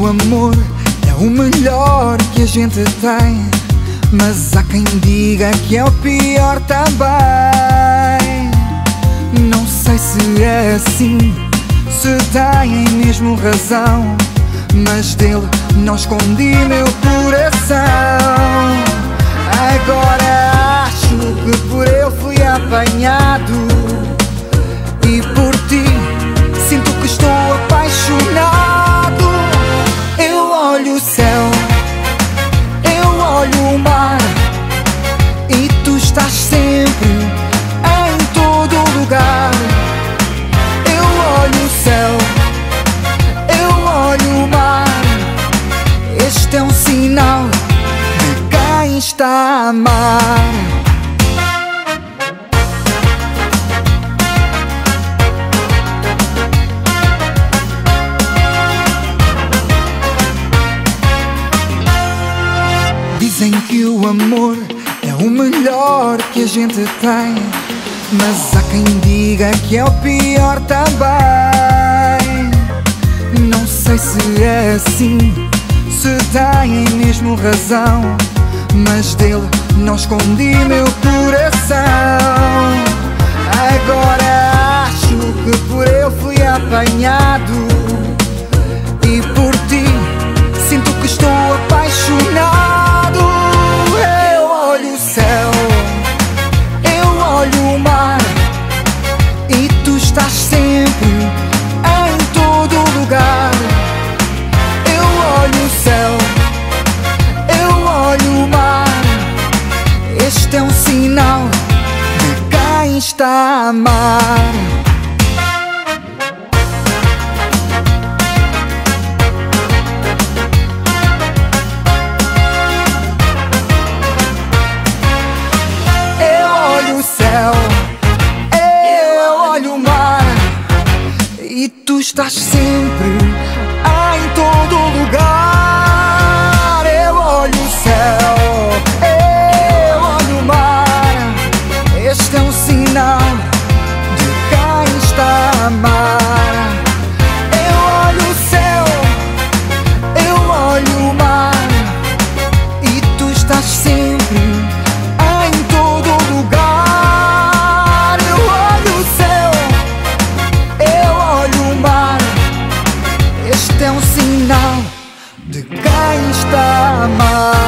o amor é o melhor que a gente tem, mas há quem diga que é o pior também. Não sei se é assim, se têm mesmo razão, mas dele não escondi meu coração. Agora acho que por ele fui apanhado, e por ti sinto que estou apaixonado. Eu olho o céu, eu olho o mar, e tu estás sempre em todo lugar. Eu olho o céu, eu olho o mar, este é um sinal de quem está a amar. Dizem que o amor é o melhor que a gente tem, mas há quem diga que é o pior também. Não sei se é assim, se têm mesmo razão, mas dele não escondi meu coração. Agora acho que por ele fui apanhado, e por ti sinto que estou apaixonado. Eu olho o céu, eu olho o mar, e tu estás sempre em todo lugar. Eu olho o céu, eu olho o mar, este é um sinal de quem está a amar. Eu olho o mar, e tu estás sempre em todo lugar. Eu olho o céu, eu olho o mar, este é um sinal de quem está a amar. Eu olho o céu, eu olho o mar, e tu estás sempre em todo lugar. Este é um sinal de quem está a amar.